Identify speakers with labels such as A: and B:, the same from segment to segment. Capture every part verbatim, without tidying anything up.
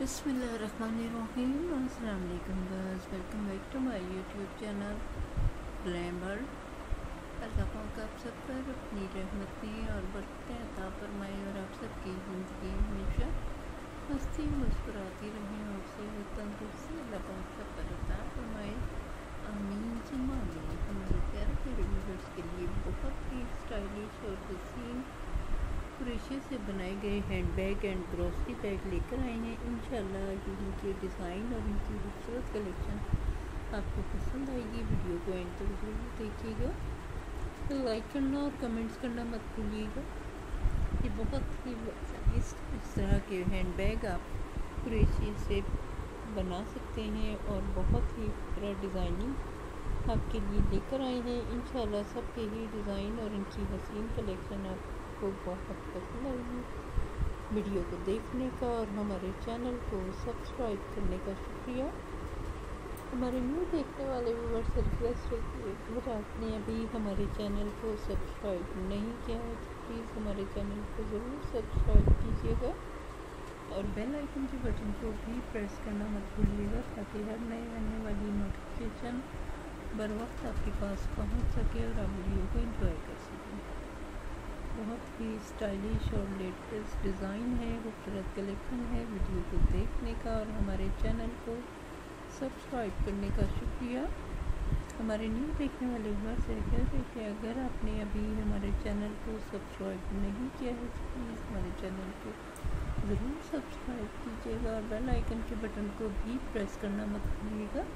A: बिस्मिल्लाहिर्रहमानिर्रहीम। अस्सलाम वालेकुम guys, welcome back to my YouTube channel Glam World. अल्लाह पाक आप सब पर अपनी रहमतें और बरकतें अता फरमाए और आप सबकी ज़िंदगी हमेशा हंसती मुस्कुराती रहें और सेहत तंदुरुस्ती अल्लाह पाक सब पर अता फरमाए। आमीन सुम्मा आमीन। हमारे प्यारे प्यारे व्यूअर्स के लिए बहुत ही स्टाइलिश और हसीन क्रोशे से बनाए गए handbag and grocery bag लेकर आए हैं। इंशाल्लाह इनके डिज़ाइन और इनकी खूबसूरत कलेक्शन आपको पसंद आएगी। वीडियो को एंड तक जरूर देखिएगा, तो लाइक करना और कमेंट्स करना मत भूलिएगा। ये बहुत ही इस इस तरह के हैंड बैग आप क्रोशे से बना सकते हैं और बहुत ही खूबसूरत डिज़ाइनिंग आपके लिए लेकर आए हैं। इंशाल्लाह सबके ही डिज़ाइन और इनकी हसीन कलेक्शन आपको बहुत पसंद आएगी। वीडियो को देखने का और हमारे चैनल को सब्सक्राइब करने का शुक्रिया। हमारे न्यू देखने वाले व्यूअर्स से रिक्वेस्ट है कि अगर आपने अभी हमारे चैनल को सब्सक्राइब नहीं किया है तो प्लीज़ हमारे चैनल को ज़रूर सब्सक्राइब कीजिएगा और बेल आइकन के बटन को भी प्रेस करना मत भूलिएगा ताकि हर नए आने वाली नोटिफिकेशन बर वक्त आपके पास पहुंच सके और आप वीडियो को एंजॉय कर सकें। बहुत ही स्टाइलिश और लेटेस्ट डिज़ाइन है, खूबसूरत कलेक्शन है। वीडियो को देखने का और हमारे चैनल को सब्सक्राइब करने का शुक्रिया। हमारे न्यू देखने वाले व्यूअर्स से कहते हैं कि अगर आपने अभी हमारे चैनल को सब्सक्राइब नहीं किया है तो प्लीज़ हमारे चैनल को ज़रूर सब्सक्राइब कीजिएगा और बेल आइकन के बटन को भी प्रेस करना मत भूलिएगा।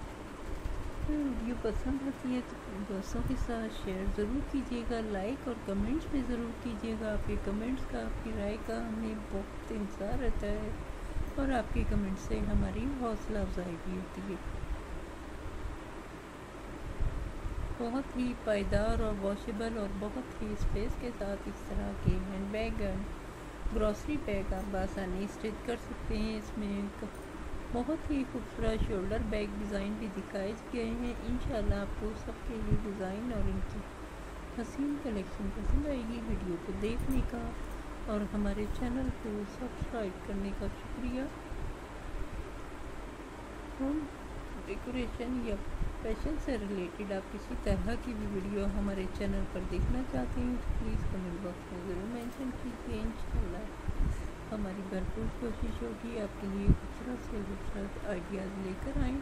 A: वीडियो पसंद आती है तो दोस्तों के साथ शेयर ज़रूर कीजिएगा, लाइक और कमेंट्स भी ज़रूर कीजिएगा। आपके कमेंट्स का, आपकी राय का हमें बहुत इंतज़ार रहता है और आपके कमेंट्स से हमारी हौसला अफजाई भी होती है। बहुत ही पायदार और वॉशेबल और बहुत ही स्पेस के साथ इस तरह के handbag and grocery bag आप आसानी स्टिच कर सकते हैं। इसमें एक बहुत ही खूबसूरत शोल्डर बैग डिज़ाइन भी दिखाए गए हैं। इंशाल्लाह आपको सबके लिए डिज़ाइन और इनकी हसीन कलेक्शन पसंद आएगी। वीडियो को देखने का और हमारे चैनल को सब्सक्राइब करने का शुक्रिया। हम डेकोरेशन या फैशन से रिलेटेड आप किसी तरह की भी वीडियो हमारे चैनल पर देखना चाहते हैं तो प्लीज़ कमेंट बॉक्स में ज़रूर मेंशन कीजिए। इंशाल्लाह हमारी भरपूर कोशिश होगी आपके लिए खूबसूरत से खूबसूरत आइडियाज़ लेकर आएँ।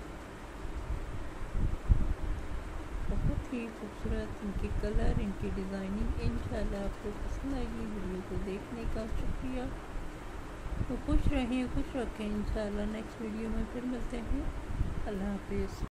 A: बहुत ही खूबसूरत इनके कलर, इनकी डिज़ाइनिंग इंशाल्लाह आपको पसंद आएगी। वीडियो को देखने का शुक्रिया। तो खुश रहें, खुश रखें। इंशाल्लाह नेक्स्ट वीडियो में फिर मिलते हैं। अल्लाह हाफिज़।